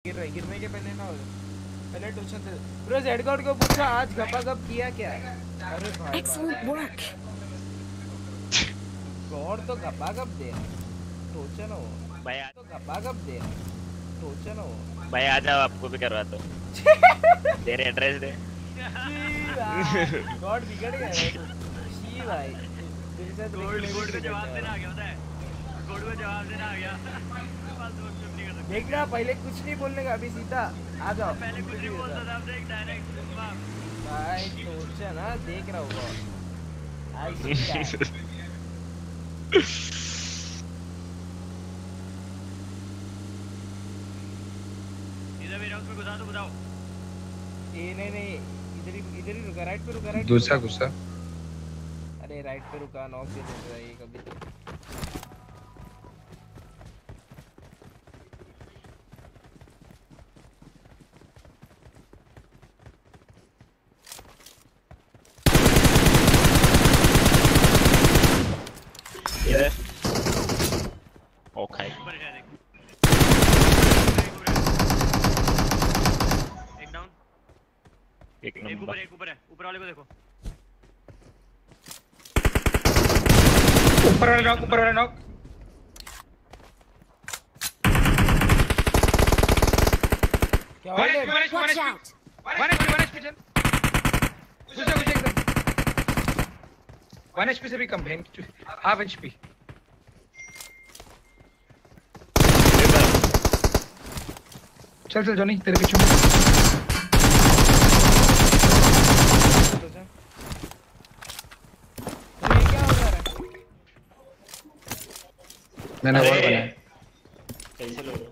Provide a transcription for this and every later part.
गिरने के पहले ना हो पहले ट्यूशन से ब्रो जेड गॉड को पूछा आज गपागप किया क्या। अरे भाई एक्सीलेंट वर्क गॉड तो गपागप दे टोचन हो भाई तो गपागप दे टोचन हो भाई आ जाओ आपको भी करवाता हूं तेरे एड्रेस दे गॉड बिगड़ गया शी भाई तेरे साथ गोड को जवाब देना आ गया होता है गोड को जवाब देना आ गया देख रहा पहले कुछ नहीं बोलने का अभी सीधा आ जाओ पहले कुछ नहीं बोलता था अब देख डायरेक्ट भाई टोचन ना देख रहा होगा आज इधर मेरे हाउस में घुसा दो बताओ ये नहीं इधर ही रुका राइट पे रुका राइट दूसरा गुस्सा अरे राइट पे रुका नॉक दे देता है ये कभी तो इधर ओके एक डाउन एक नंबर एक ऊपर है ऊपर वाले को देखो ऊपर वाला नॉक क्या हो गया वन एचपी से भी कम है हाफ एचपी चल जॉनी तेरे पीछे मैंने वॉल बनाया कैसे लोग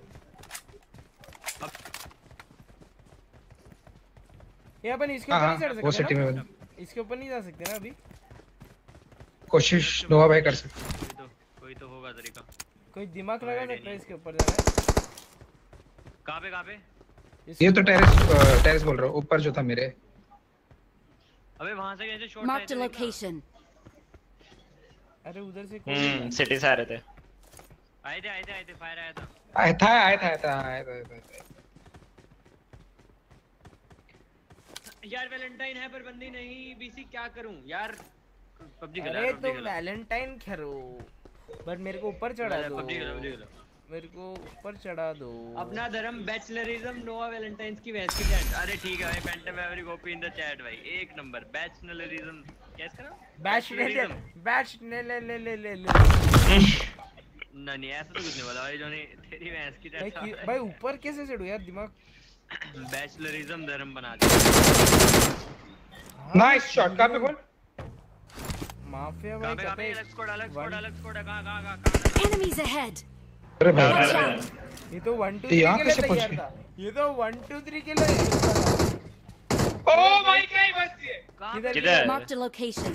ये अपन इसके ऊपर नहीं चढ़ सकते वो सिटी में इसके ऊपर नहीं जा सकते ना अभी कोशिश नोवा भाई कर सकते कोई तो होगा तरीका कोई दिमाग लगा सकता है इसके ऊपर जाना कहां पे ये तो टेरेस बोल रहा हूं ऊपर जो था मेरे अबे वहां से कैसे शॉट मार्क द लोकेशन अरे उधर से कोई सिटी से आ रहे थे आए थे फायर आया था यार वैलेंटाइन है पर बंदी नहीं बीसी क्या करूं यार पबजी खेला अरे तो वैलेंटाइन खेलो बट मेरे को ऊपर चढ़ा दो पबजी खेलो मेरे को ऊपर चढ़ा दो अपना धर्म बैचलरिज्म नोवा वैलेंटाइंस की वैसी चैट अरे ठीक है भाई phantom every copy in the chat भाई एक नंबर बैचलरिज्म कैसे करो नहीं ऐसा तो कुछ नहीं बोला भाई जोनी तेरी भैंस की चैट भाई ऊपर कैसे चढ़ूं यार दिमाग बैचलरिज्म धर्म बना दिया नाइस शॉट कहां पे बोल माफिया भाई कहां पे अलग स्क्वाड कहां एनिमीज अहेड अरे भाई ये तो 1 2 3 यहाँ के लिए कैसे पहुंच तैयार था ये तो 1 2 3 के लिए ओ भाई क्या ही बस ये किधर मार्क द लोकेशन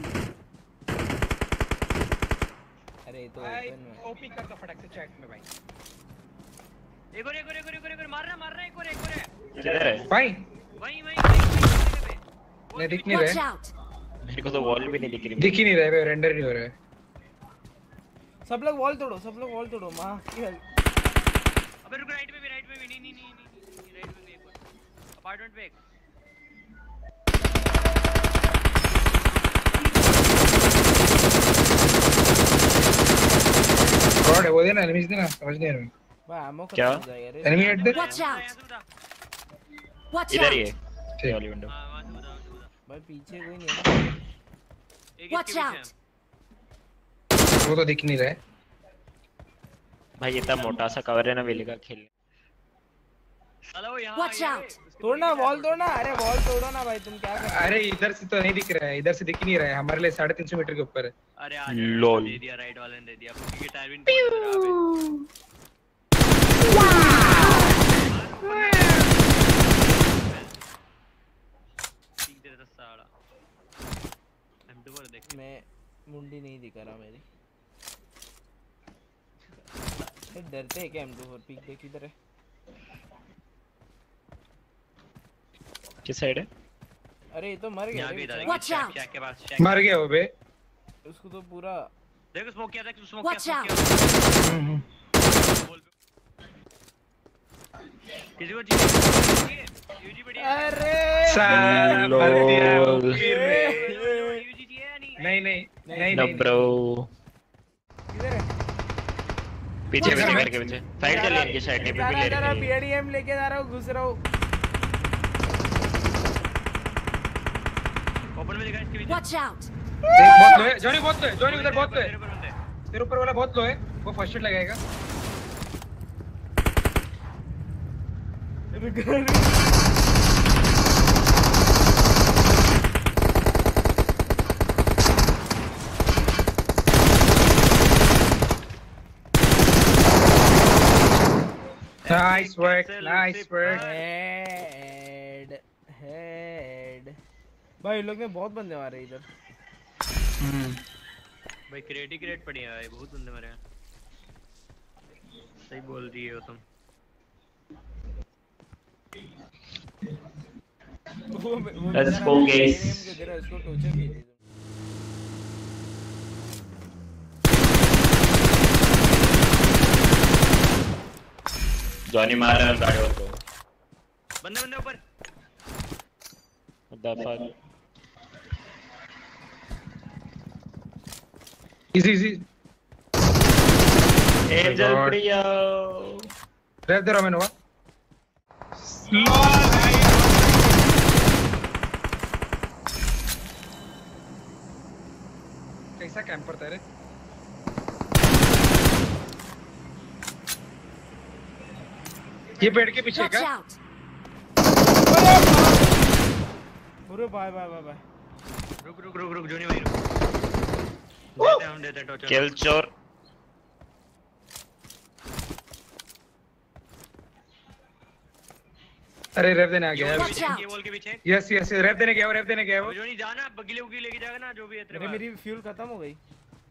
अरे तो ओपी कर दो फटाक से चैट में भाई एक और मार रहा एक और किधर है भाई वहीं नहीं दिख नहीं वॉच रहा आउट मेरे को तो वॉल भी नहीं दिख रही दिख ही नहीं रहा है रेंडर नहीं हो रहा है सब लोग वॉल तोड़ो मां की अबे रुक राइट में भी नहीं राइट में भी एक और अपार्टमेंट पे एक गॉड है वो देना एनिमीज देना समझ नहीं आ रहा भाई एमो क्या? खत्म हो जाएगा रे एनिमी हेड दे वॉच इधर ही आउट है ठीक वाली विंडो हां वहां से बता भाई पीछे कोई नहीं है एक वॉच आउट वो तो दिख नहीं रहा है भाई इतना मोटा सा कवर है ना वेली का खेलने हेलो यहां वॉच आउट तोड़ना वॉल तोड़ना अरे वॉल तोड़ो ना भाई तुम क्या कर रहे हो अरे इधर से तो नहीं दिख रहा है इधर से दिख नहीं रहा है हमारे लिए 350 मीटर के ऊपर है अरे आज LOL। दे दिया राइट वाले ने दे दिया क्योंकि टायर भी नहीं ठीक दे रहा साला M2 पर देख मैं मुंडी नहीं दिखा रहा मेरी डरते हैं क्या M2 पीक देख इधर है किस साइड है अरे ये तो मर गया यहां भी था Watch out! शैक के पास मर गया वो बे उसको तो पूरा देखो स्मोक किया था स्मोक Watch किया out! बोल किसी को चाहिए यूजी बढ़िया अरे साला लो। मर दिया वो ए, फिर रे। यूजी चाहिए या नहीं नहीं नहीं नहीं नो नहीं ब्रो। किधर है? पीछे Watch पीछे out. करके पीछे फाइट चल रही है इनकी साइड में जा भी ले रहा रही है। पीएडीएम लेके जा रहा हूँ, घुस रहा हूँ। ओपन में दिखा इसके पीछे Watch out. देख बहुत लो है जॉनी, बहुत लो है जॉनी, उधर बहुत लो है। तेरे पर बंदे तेरे ऊपर वाला बहुत लो है, वो फर्स्ट हिट लगाएगा। Nice work, nice work. Head भाई, लोग ने बहुत बंदे मारे इधर। भाई क्रेट पड़ी है भाई, बहुत बंदे मरे हैं। सही बोल रही हो तुम। Let's go, guys. इसको टोचर भी दे दो। जॉनी मार रहा है गाड़ी को। बंदे बंदे ऊपर What the fuck? Easy easy. Angel God. Priya. Rev दे रहा मैं नोवा। कैसा कैंपर था रे? ये पेड़ के पीछे Watch का? out. अरे बाय बाय बाय बाय। रुक जोनी भाई रुक। देते हैं टॉर्चर। Kill चोर। अरे रेव देने आ गया है। Watch out. ये वॉल के पीछे यस यस रेव देने गया वो, रेव देने गया वो। जोनी जाना बगीले उगी लेके जाएगा ना जो भी है तेरे अरे पास। मेरी फ्यूल खत्म हो गई।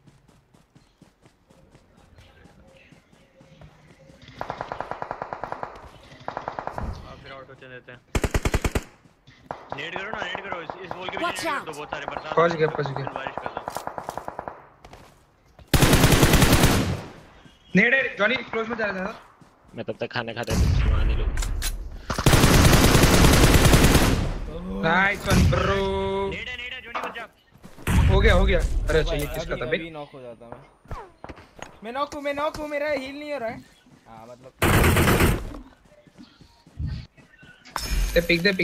फिर ऑटो चल देते हैं। नेड करो ना, नेड करो इस वॉल के Watch पीछे नेड out. कर दो, बहुत सारे बरसात पहुंच गया। बारिश कर दो। नेड है जॉनी, क्लोज में जा रहा था। मैं तब तक खाने खाते कुछ वहां नहीं लोग। Nice one bro. नेड है जोनी बच जा। हो गया। अरे अच्छा ये किसका था अभी बे? नॉक हो जाता मैं नॉक हूँ, मेरा हील नहीं हो रहा है। हाँ मतलब पिक दे।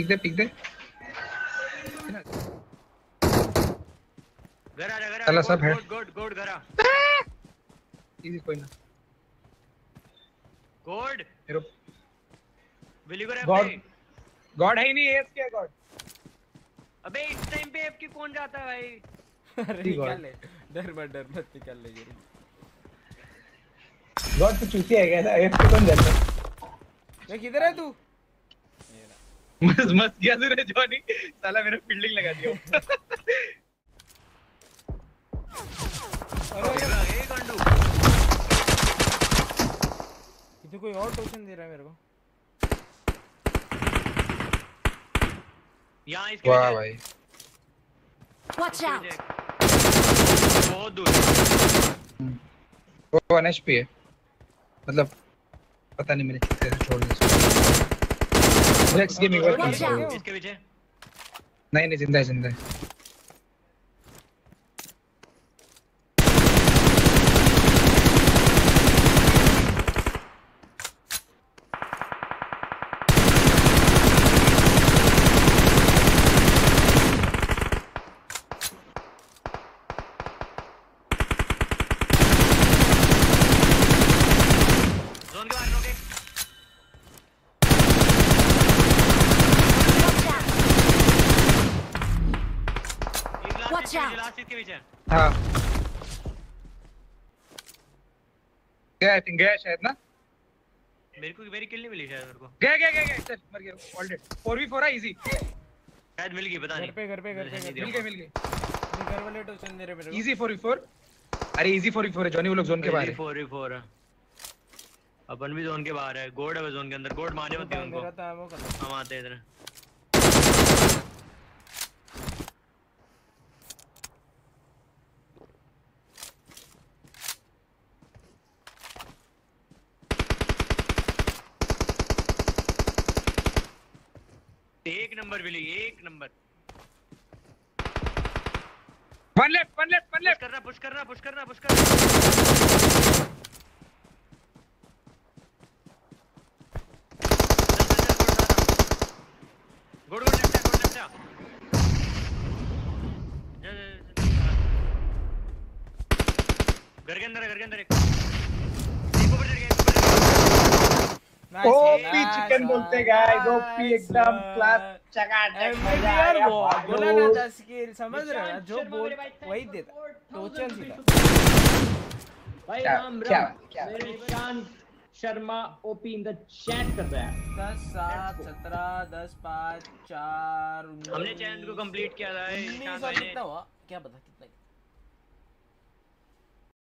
घर आ चला सब है। गोड घर आ। इजी कोई ना। गोड मेरे विली को गॉड रैप गॉड है ही नहीं, एस क्या गॉड? अबे इस टाइम पे एफ की कौन जाता है भाई? अरे निकाल ले, डर मत निकाल ले जरूर। गॉड तो चूतिया है क्या? एफ पे कौन जाता है? मैं किधर है तू? मस्त गया तू रे जॉनी, साला मेरा फील्डिंग लगा दिया। अरे ए गंडू ये तो कोई और टोचन दे रहा है मेरे को। यहां इसके वाह पीछे भाई। Watch out. बहुत दूर। वो 1 HP है, मतलब पता नहीं मैंने कैसे छोड़ दिया। Next gaming work Watch out. इसके पीछे नहीं जिंदा है। जोन के बाहर रोके। Watch out. लास्ट इसके पीछे हाँ गया, आई थिंक गया शायद ना। मेरी किल नहीं मिली शायद मेरे को। गया चल मर गया ऑल डेड। 4v4 है इजी। शायद मिल गई पता नहीं। घर पे मिल गए ये घर वाले टोचन दे रहे मेरे को। Easy 4v4। अरे इजी 4v4 है जॉनी, वो लोग जोन के बाहर है। 4v4 है। अपन भी जोन के बाहर है। गोड है जोन के अंदर। गोड मारने मत दियो उनको। मेरा तो ammo खत्म। हम आते हैं इधर। एक नंबर विली, एक नंबर। वन लेफ्ट पुश करना। Good left. घर के अंदर एक ऊपर चढ़ गया। ओपी चिकन बोलते गाइस, ओपी एकदम क्लास चकाचक मजा आया। बोला ना था स्किल, समझ रहे हो? जो बोल वही देता, टोचन सीधा। भाई राम मेरे Ishan Sharma OP in the chat कर रहा है। 10 7 17 10 5 4 हमने चैलेंज को कंप्लीट किया था। 19 कितना हुआ क्या पता कितना